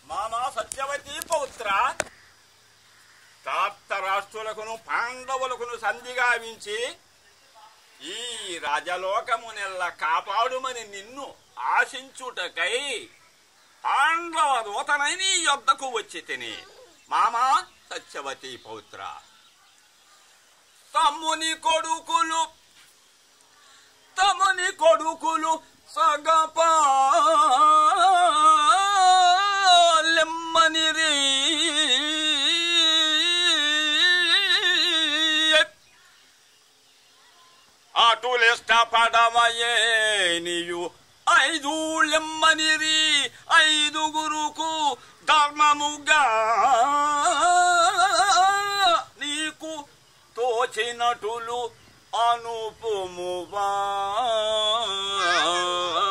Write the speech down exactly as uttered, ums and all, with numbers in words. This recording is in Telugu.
మామా సత్యవతి పౌత్ర, తాప్తరాష్ట్రులకును పాండవులకును సంధిగా వించి ఈ రాజలోకమునెల్ల కాపాడుమని నిన్ను ఆశించుటకై పాండవ దూతనై నీ యొద్దకు వచ్చి తిని. మామా సత్యవతి పౌత్ర, తమ్ముని కొడుకులు తమ్ముని కొడుకులు సగపాలెమ్మనిరి అటులిష్టపడమయేనియు ఐదులెమ్మనిరి ఐదుగురుకు ధర్మముగా నీకు తోచినటులు అనుపుమువా.